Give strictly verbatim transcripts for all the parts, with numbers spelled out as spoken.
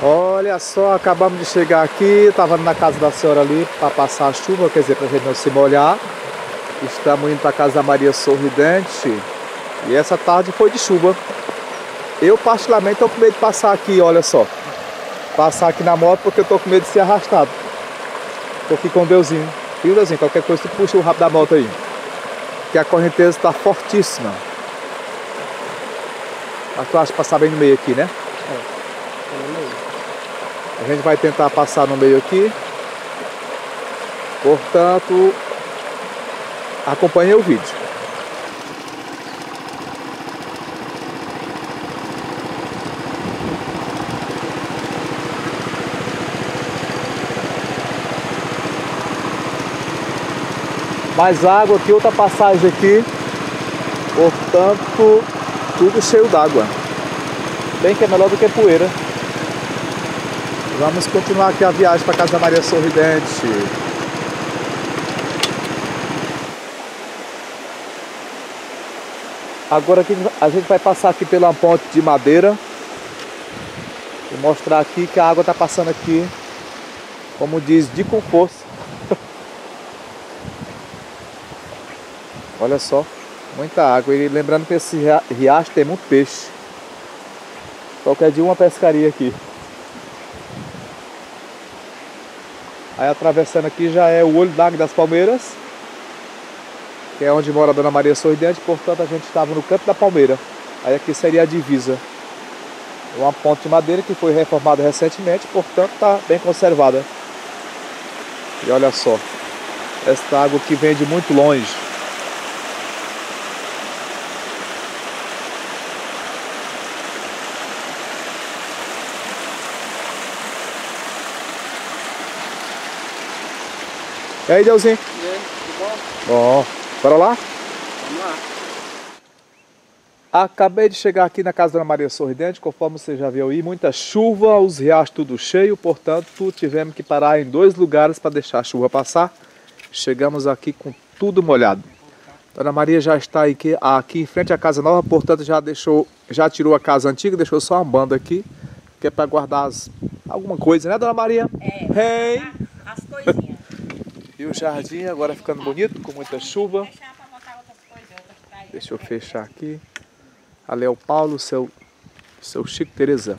Olha só, acabamos de chegar aqui, estava na casa da senhora ali para passar a chuva, quer dizer, para a gente não se molhar. Estamos indo para a casa da Maria Sorridente e essa tarde foi de chuva. Eu particularmente estou com medo de passar aqui, olha só. Passar aqui na moto porque eu estou com medo de ser arrastado. Estou aqui com o Deusinho. Viu, Deusinho? Qualquer coisa tu puxa o rabo da moto aí. Que a correnteza está fortíssima. Mas tu acha passar bem no meio aqui, né? É, no meio. A gente vai tentar passar no meio aqui. Portanto, acompanhe o vídeo. Mais água aqui, outra passagem aqui. Portanto, tudo cheio d'água. Bem que é melhor do que poeira. Vamos continuar aqui a viagem para casa da Maria Sorridente. Agora aqui a gente vai passar aqui pela ponte de madeira. Vou mostrar aqui que a água está passando aqui, como diz, de com força. Olha só, muita água. E lembrando que esse riacho tem muito peixe. Qualquer dia uma pescaria aqui. Aí atravessando aqui já é o olho d'água das Palmeiras, que é onde mora a Dona Maria Sorridente. Portanto a gente estava no canto da palmeira. Aí aqui seria a divisa. Uma ponte de madeira que foi reformada recentemente, portanto está bem conservada. E olha só, esta água que vem de muito longe. E aí, Deusinho? E aí, tudo bom? Bom, bora lá? Vamos lá. Acabei de chegar aqui na casa da Dona Maria Sorridente, conforme você já viu aí, muita chuva, os riachos tudo cheio, portanto tivemos que parar em dois lugares para deixar a chuva passar. Chegamos aqui com tudo molhado. Dona Maria já está aqui, aqui em frente à casa nova, portanto já deixou, já tirou a casa antiga, deixou só uma banda aqui, que é para guardar as, alguma coisa, né, Dona Maria? É, Hey. as coisinhas. E o jardim agora ficando bonito, com muita chuva. Deixar pra botar outras coisas, outras pra ir. Deixa eu fechar aqui. Ali é o Paulo, seu, seu Chico Teresa.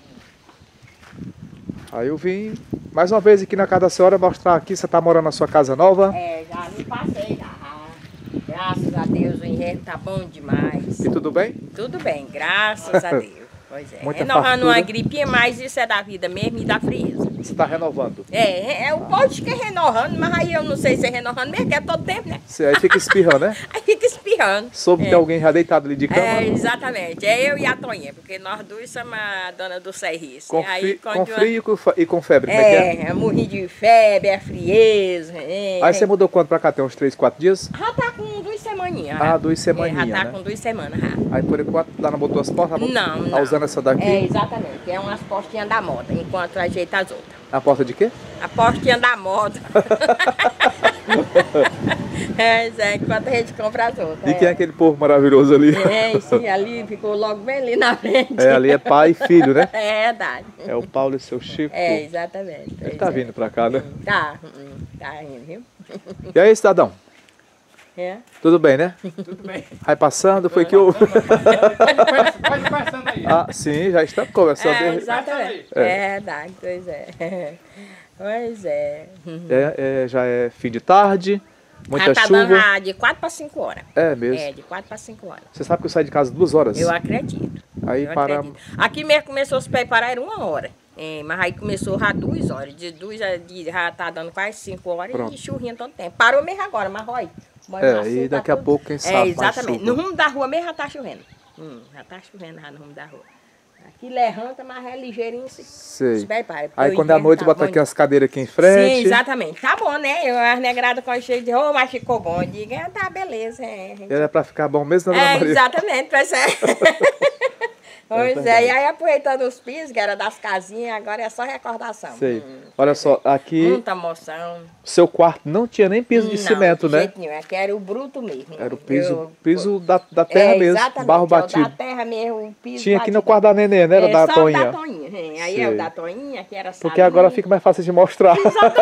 Aí eu vim mais uma vez aqui na casa da senhora mostrar aqui, você está morando na sua casa nova. É, já me passei já. Graças a Deus, o inverno tá bom demais. E tudo bem? Tudo bem, graças a Deus. Pois é. Muita Renovando fartura. uma gripinha, mas isso é da vida mesmo e da frieza. Você está renovando. É, é o pote que é renovando, mas aí eu não sei se é renovando mesmo, que é todo tempo, né? Você aí fica espirrando, né? Aí fica espirrando. Soube é. que alguém já deitado ali de cama. É, exatamente. É eu e a Toninha, porque nós duas somos a dona do serviço. Com, aí, fri, com frio e com, e com febre, é, como é que é? é, morri de febre, é frieza. É, Aí você mudou quanto pra cá? Tem uns três, quatro dias? já tá com duas semaninhas. Ah, já. duas semaninhas, É, já tá né? com duas semanas, já. Aí por enquanto lá não botou as portas? Não, não. Tá usando essa daqui? É, exatamente. É umas postinhas da moda, enquanto ajeita as outras. A porta de quê? A postinha da moda. É, é, enquanto a gente compra as outras. E quem é aquele povo maravilhoso ali? É, sim, ali ficou logo bem ali na frente. É, ali é pai e filho, né? É verdade. É o Paulo e seu Chico. É, exatamente. Ele tá vindo pra cá, né? Tá, hum, tá indo, viu? E aí, cidadão? É. Tudo bem, né? Tudo bem. Vai passando, foi que eu... Pode passando aí. Ah, sim, já estamos conversando. É, É, exatamente. É. É verdade, pois é. Pois é. é, já é fim de tarde, muita Já tá dando chuva. já de quatro para cinco horas. É mesmo. É, de quatro para cinco horas. Você sabe que eu saio de casa duas horas? Eu acredito. Aí eu paramos. acredito. Aqui mesmo começou a se preparar, era uma hora. É, mas aí começou já duas horas. De duas a de, já tá dando quase cinco horas. Pronto. E churrinha todo tempo. Parou mesmo agora, mas olha. É, e daqui a pouco, quem sabe, É, mais exatamente. chuva. No rumo da rua mesmo já tá chovendo. Hum, já tá chovendo já no rumo da rua. Aqui levanta, mas é ligeirinho se, Sei. se prepara. porque Aí o quando é à inverno noite tá bota bom aqui de- as cadeiras aqui em frente. Sim, exatamente. Tá bom, né? Eu, as negradas com cheio de roupa, mas ficou bom. Eu digo, ah, tá, beleza. É, a gente- Era pra ficar bom mesmo, né, Dona é Maria? exatamente, pois é. Pois é, verdade. e aí aproveitando os pisos, que era das casinhas, agora é só recordação. Sei. Hum, Olha só, aqui, muita emoção. seu quarto não tinha nem piso de Não, cimento, de né? jeito nenhum, aqui era o bruto mesmo. Era o piso, Eu- piso da, da terra é, mesmo, exatamente, barro é o batido. da terra mesmo, o piso Tinha aqui no batido. quarto da neném, né? Era é, da só Toinha. o da Toinha, é. Aí é Sei. o da Toinha, aqui era Porque salinha. agora fica mais fácil de mostrar.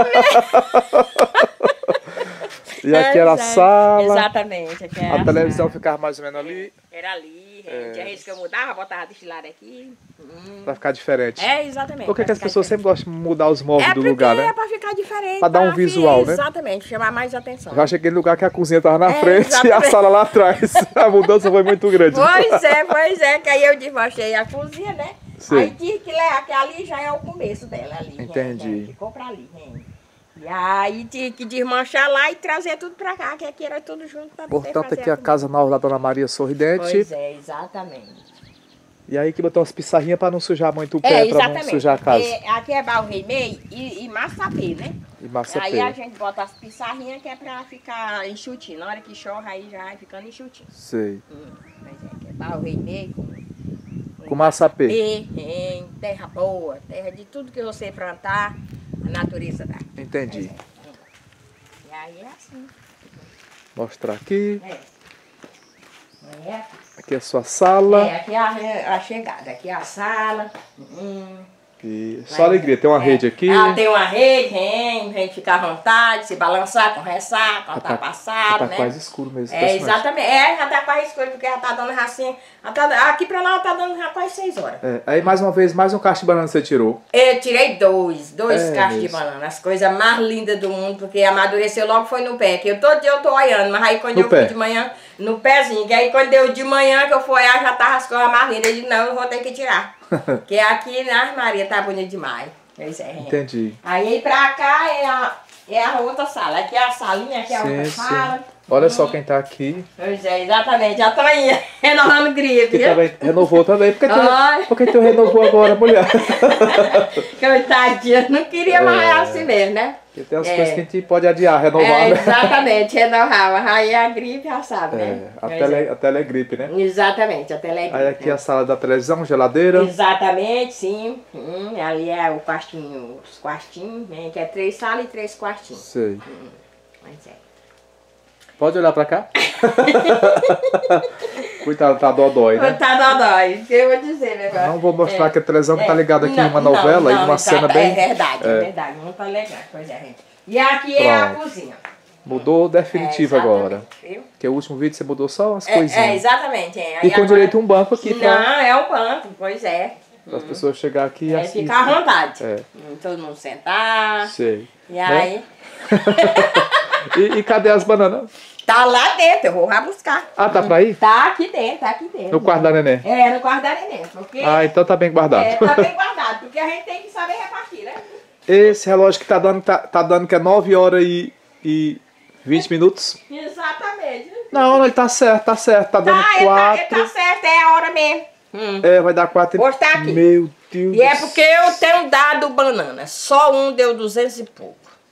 E aqui era a Pois é, sala. Exatamente, aqui era A televisão sala. ficava mais ou menos ali, Era ali, É. tinha vezes que eu mudava, botava destilado aqui. Hum. pra ficar diferente. É, exatamente. Por que, que pra as ficar pessoas diferente. sempre gostam de mudar os móveis É do porque lugar, né? é pra ficar diferente. Pra dar um fi- visual, né? Exatamente, chamar mais atenção. Eu achei aquele lugar que a cozinha tava na É, frente e a exatamente. sala lá atrás. A mudança foi muito grande. Pois é, pois é, que aí eu desmanchei a cozinha, né? Sei. Aí tive que levar, que ali já é o começo dela ali. né? Entendi. É, ficou pra ali, né? E aí tive que desmanchar lá e trazer tudo pra cá, que aqui era tudo junto pra poder Portanto, fazer aqui a comida. casa nova da Dona Maria Sorridente. Pois é, exatamente. E aí que botou umas pissarrinhas pra não sujar muito o pé, É, pra não exatamente. sujar a casa. porque aqui é barro reimei e, e massapê, né? E massa Aí pé. a gente bota as pissarrinhas que é pra ficar enxutinho. Na hora que chorra, aí já vai ficando enxutinho. Sei. Hum, mas é que é barro reimei com, Com massa pé. pé, em terra boa, terra de tudo que você plantar, a natureza dá. Entendi. E aí é assim. Mostrar aqui. É. É, Aqui é a sua sala. é aqui é a, a chegada, aqui é a sala. Hum. E só alegria. Tem uma É. rede aqui. Ah, tem uma rede, tem, a gente fica à vontade, se balançar com ressaca, quando tá, Já passado, tá né? quase escuro mesmo. É, impressionante. exatamente. É, já tá quase escuro, porque já tá dando racinha. Já tá- aqui pra lá tá dando já quase seis horas. É, aí mais uma vez, mais um cacho de banana você tirou. Eu tirei dois, dois É cachos de mesmo. banana, as coisas mais lindas do mundo, porque amadureceu logo foi no pé, que eu todo dia eu tô olhando, mas aí quando No eu pé? fui de manhã, no pezinho, que aí quando deu de manhã que eu fui olhar, já tava as coisas mais lindas. Eu disse, não, eu vou ter que tirar. Porque aqui na Maria tá bonito demais. Pois é. Entendi. Aí pra cá é a, é a outra sala. Aqui é a salinha, aqui é a Sim, outra sim. sala. Olha só quem tá aqui. Pois é, exatamente. A Toinha renovando gripe. Que viu? também renovou também. Por que, Ai. tu, por que tu renovou agora, mulher? Coitadinha, não queria mais É. assim mesmo, né? Porque tem as É. coisas que a gente pode adiar, renovar, É, né? exatamente, renovava. Aí a gripe já sabe, É, né? a, Pois tele, a telegripe, né? é. Exatamente, a telegripe. Aí aqui né? a sala da televisão, geladeira. Exatamente, sim. Hum, ali é o quartinho, os quartinhos, né? Que é três salas e três quartinhos. Sei. Pois é. Pode olhar pra cá? Coitado, tá dodói, né? Coitado Dodói, o que eu vou dizer, né? agora? Não vou mostrar É. que a televisão que tá É, ligada aqui em não, uma não, novela e não, uma exata- cena bem... É verdade, é, É. verdade, não tá legal, pois é, gente. E aqui é a Pronto. cozinha. Mudou definitivo É, agora. exatamente, viu? Porque o último vídeo você mudou só umas É, coisinhas. é, exatamente. É. E Aí com agora- direito a um banco aqui pra, Não, é um banco, pois é. as pessoas chegar aqui e É, assistir. ficar à vontade. É. Hum, Todo mundo sentar. Sei. E aí, E, e cadê as bananas? tá lá dentro, eu vou lá buscar. Ah, tá pra ir? Tá aqui dentro, tá aqui dentro. No quarto da neném. É, no quarto da neném, porque Ah, então tá bem guardado. é, tá bem guardado, porque a gente tem que saber repartir, né? Esse relógio que tá dando, tá, tá dando que é nove horas e, e vinte minutos. Exatamente. Não, ele tá certo, tá certo. Tá dando Tá, ele tá, ele quatro. tá certo, é a hora mesmo. Hum. É, vai dar quatro. e- Hoje tá aqui. Meu Deus E é do porque eu tenho dado banana. Só um deu duzentos e pouco.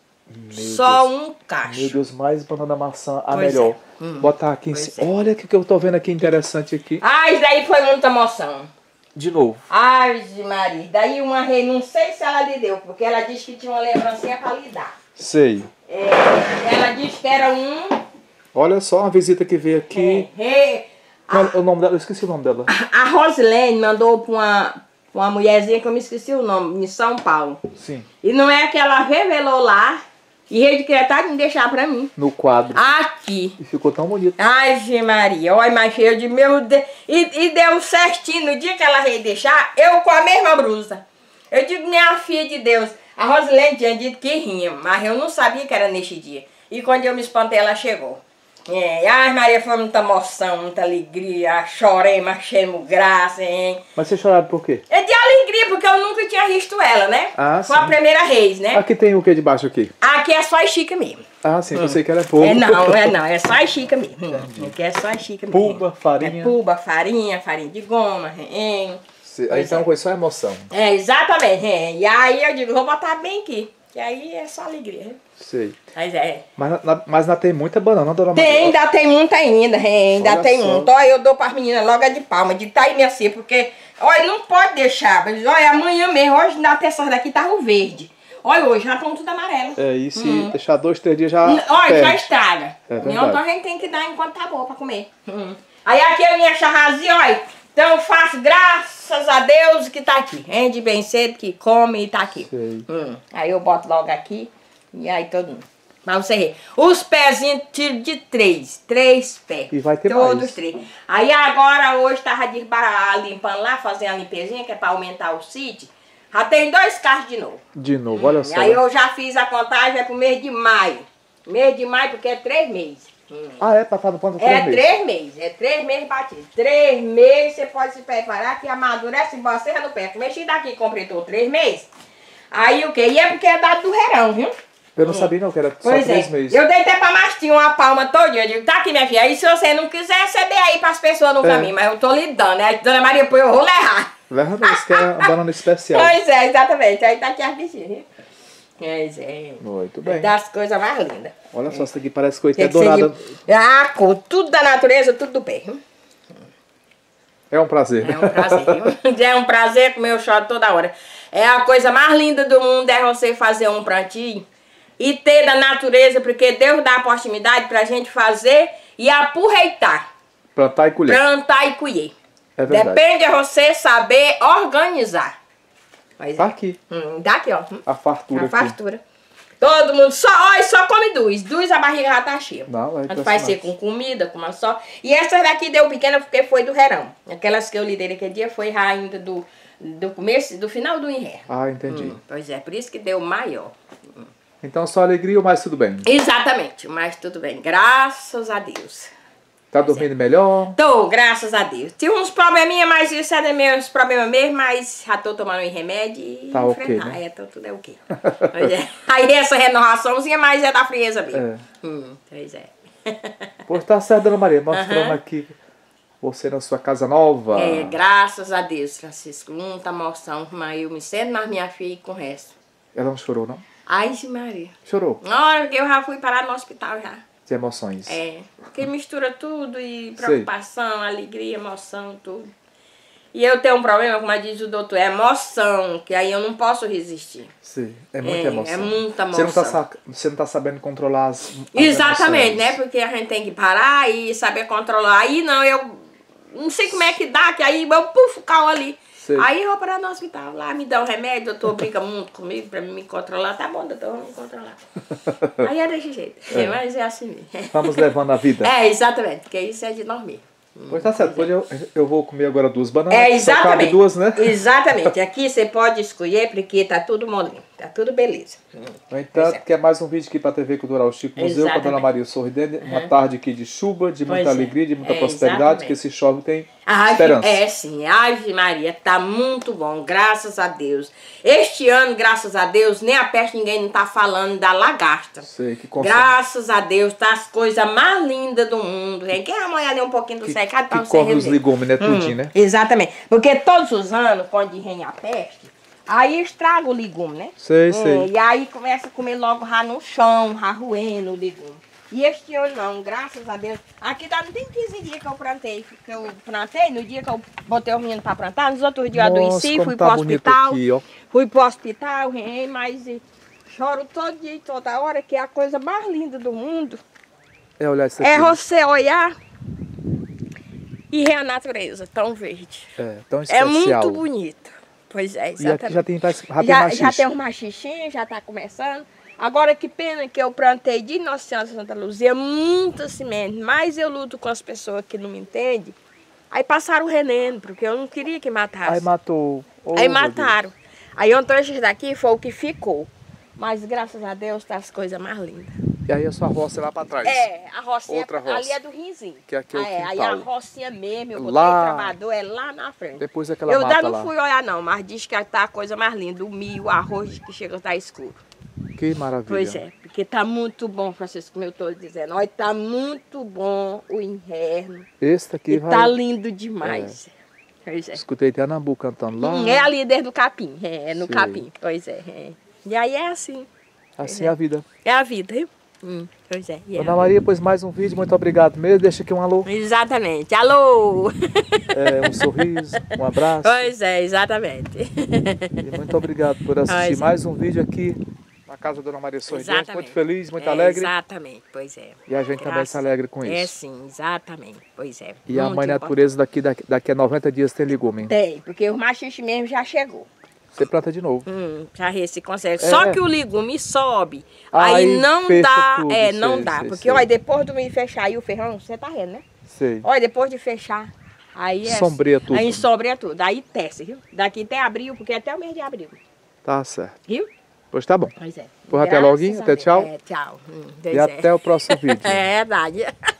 Só um cacho. Meu Deus, mais banana maçã, a Pois melhor. é. Hum. Botar aqui em Pois cima. Olha o que, que eu tô vendo aqui interessante aqui. Ah, isso daí foi muita emoção. De novo. Ai, Maria, daí uma rei, não sei se ela lhe deu, porque ela disse que tinha uma lembrancinha pra lhe dar. Sei. É, ela disse que era um Olha só uma visita que veio aqui. é, rei. Não, o nome dela, eu esqueci o nome dela. A Rosilene mandou pra uma, pra uma mulherzinha que eu me esqueci o nome, em São Paulo. Sim. E não é que ela revelou lá e rei de decretado em deixar pra mim. No quadro. Aqui. E ficou tão bonito. Ai, Gê Maria, olha, mas cheio de meu Deus. E, e deu certinho, no dia que ela veio deixar, eu com a mesma blusa. Eu digo, minha filha de Deus, a Rosilene tinha dito que rinha, mas eu não sabia que era neste dia. E quando eu me espantei, ela chegou. É, ai, Maria, foi muita emoção, muita alegria, chorei, mas cheio de graça, hein? Mas você choraram por quê? É de alegria, porque eu nunca tinha visto ela, né? Ah, foi a sim. primeira vez, né? Aqui tem o que debaixo aqui? Aqui é só a Chica mesmo. Ah, sim, eu sei que ela é pouco. É não, é não, é só a Chica mesmo. Aqui é só a Chica mesmo. Puba, farinha. É puba, farinha, farinha de goma, hein? Se- Pois então é. foi só emoção. É, exatamente. É. E aí eu digo, vou botar bem aqui. Que aí é só alegria. Sei. Mas é. Mas, na, mas ainda tem muita banana, dona Maria? Tem, ainda tem muita ainda, é, ainda Olha tem só. muito. Olha, eu dou para as meninas logo é de palma, de tá aí minha filha, porque, olha, não pode deixar. Mas, olha, amanhã mesmo, hoje na terça daqui tava o verde. Olha, hoje já estão tudo amarelo. É, e se Hum. deixar dois, três dias já Olha, já perde. estraga. É verdade. Então a gente tem que dar enquanto tá boa para comer. Hum. Aí aqui a minha charrazinha, olha, então eu faço graças a Deus que tá aqui. Rende bem cedo, que come e tá aqui. Sei. Hum. Aí eu boto logo aqui e aí todo mundo. Mas você vê, os pezinhos tiro de três, três pés. E vai ter todos mais. três. Aí agora hoje tava de barra, limpando lá, fazendo a limpezinha, que é pra aumentar o sítio. Já tem dois carros de novo. De novo, olha só. Aí eu já fiz a contagem, é pro mês de maio. Mês de maio porque é três meses. Hum. Ah, é? Pra estar no ponto É três meses. três meses, é três meses batido. Três meses você pode se preparar que amadurece você no pé. Mexi daqui, completou três meses. Aí o quê? E é porque é dado do verão, viu? Eu não sabia não que era só Pois três é. meses. Eu dei até pra Mastinha uma palma todinha. Eu digo, tá aqui, minha filha. Aí se você não quiser, você dê aí pras pessoas no É. caminho. Mas eu tô lhe dando, né? Dona Maria, pô, eu vou levar. Leva mesmo, que é uma banana especial. Pois é, exatamente. Aí tá aqui as bichinhas, viu? Pois é. Muito bem. Das coisas mais lindas. Olha só, essa aqui parece coisa que Tem é que ser dourada. de- Ah, cor, tudo da natureza, tudo do pé. viu? É um prazer. É um prazer, viu? É um prazer comer eu choro toda hora. É a coisa mais linda do mundo é você fazer um plantinho e ter da natureza, porque Deus dá a oportunidade pra gente fazer e aproveitar, Plantar e colher. plantar e colher. É verdade. Depende de você saber organizar. Mas Tá é. aqui. Hum, dá aqui, ó. Hum, A fartura A aqui. fartura. Todo mundo só, olha, só come duas. Duas a barriga já tá cheia. Não, é Mas vai ser impressionante. com comida, com uma só. E essas daqui deu pequena porque foi do verão. Aquelas que eu lidei naquele dia foi já ainda do, do começo, do final do inverno. Ah, entendi. Hum, pois é, por isso que deu maior. Então só alegria, mas tudo bem. Exatamente, mas tudo bem, graças a Deus. Tá dormindo melhor? Tô, graças a Deus. Tinha uns probleminha, mas isso é meus problemas mesmo, mas já tô tomando um remédio e Tá ok, enfrentar. né? É, então tudo é o quê? Pois é. Aí essa renovaçãozinha, mas é da frieza mesmo. É. Hum, pois é. Pois tá certo, Dona Maria. Mostrando Aham. aqui você na sua casa nova. É, graças a Deus, Francisco. Muita emoção, mas eu me sento na minha filha e com o resto. Ela não chorou, não? Ai, Maria. Chorou. Olha, eu já fui parar no hospital já. De emoções. É, porque mistura tudo e preocupação, alegria, emoção, tudo. E eu tenho um problema, como diz o doutor, é emoção, que aí eu não posso resistir. Sim, é muita É, emoção. é muita Você não tá, emoção. sa- você não tá sabendo controlar as, as Exatamente, emoções. né? Porque a gente tem que parar e saber controlar. Aí não, eu não sei como é que dá, que aí eu puf, calo ali. Sei. Aí eu vou parar no hospital, lá me dá um remédio, o doutor brinca muito comigo pra me controlar. Tá bom, doutor, vamos me controlar. Aí é desse jeito, É. mas é assim mesmo. Vamos levando a vida. É, exatamente, porque isso é de dormir. Pois tá certo, pois eu, eu vou comer agora duas bananas. É, Só cabe exatamente. duas, né? Exatamente. Aqui você pode escolher porque tá tudo molinho. Tá tudo beleza. No entanto, Pois é. que é mais um vídeo aqui para a T V Cultural Chico Museu com a Dona Exatamente. Maria Sorridente. Uma tarde aqui de chuva, de muita Pois é. alegria, de muita É, prosperidade, exatamente. que se chove tem Ave, esperança. é sim, Ave Maria, tá muito bom, graças a Deus. Este ano, graças a Deus, nem a peste ninguém não tá falando da lagarta. Sei, que consome. Graças a Deus, tá as coisas mais lindas do mundo. Hein? Quer amanhã ali um pouquinho do Que, secado pra que você come os rever? legumes, né? Tudinho, Hum, né? Exatamente. Porque todos os anos, quando vem a peste, aí estraga o legume, né? Sei, Hum, sei. E aí começa a comer logo já no chão, já roendo o legume. E este ano não, graças a Deus. Aqui tá, não tem quinze dias que eu plantei. Que eu plantei, no dia que eu botei o menino pra plantar, nos outros dias eu Nossa, adoeci, como fui tá pro bonito hospital. aqui, ó. Fui pro hospital, rei, mas e, choro todo dia e toda hora, que é a coisa mais linda do mundo. É olhar isso aqui. É você olhar e ver a natureza tão verde. É, tão É especial. muito bonito. Pois é, E aqui exatamente. já tem, já tem Já, machixe. já tem um machixinho, já tá começando. Agora que pena que eu plantei de Nossa Senhora Santa Luzia muita semente, mas eu luto com as pessoas que não me entendem. Aí passaram o veneno, porque eu não queria que matasse. Aí matou. Oh, Aí meu mataram. Aí ontem esses daqui foi o que ficou. Mas graças a Deus tá as coisas mais lindas. Deus. E aí a sua roça é lá pra trás. É, a rocinha Outra roça. ali é do Rinzinho. Que aqui é o Ah, Aí quintal. a rocinha mesmo, eu botei Lá. travador, é lá na frente. Depois daquela Eu mata ainda não lá. fui olhar não, mas diz que tá a coisa mais linda. O milho, o arroz que chega a estar escuro. Que maravilha. Pois é, porque tá muito bom, Francisco, como eu tô dizendo. Olha, tá muito bom o inverno. Esse daqui E vai... tá lindo demais. Pois é. Escutei até Anambu cantando lá. Hum, é ali desde o capim, é, é no Sei. capim. Pois é, é. E aí é assim. Assim é a vida. É a vida, viu? Hum, pois é. E é Dona Maria, pois mais um vídeo, muito obrigado mesmo. Deixa aqui um alô. Exatamente. Alô! É, um sorriso, um abraço. Pois é, exatamente. E muito obrigado por assistir Pois é. mais um vídeo aqui na casa da Dona Maria Sorridente. Exatamente. Muito feliz, muito É, alegre. Exatamente, pois é. E a gente também Graças- se alegra com É isso. sim, exatamente, pois é. E a Muito mãe importante. natureza daqui, daqui, daqui a noventa dias tem legume. Tem, porque o machixe mesmo já chegou. Você planta de novo. Hum, já re- se consegue. É. Só que o legume sobe. Aí Aí, não fecha dá. tudo, é, não sei, dá. sei, porque sei. olha, depois do me fechar aí o ferrão, você tá vendo, né? Sei. Olha, depois de fechar, aí é. Sombreia tudo. Aí sombreia tudo. Aí tece, viu? Daqui até abril, porque até o mês de abril. Tá certo. Viu? Pois tá bom. Pois é. Pois até Graças loguinho, a até Deus. tchau. É, tchau. Hum, E pois é. até o próximo vídeo. É verdade.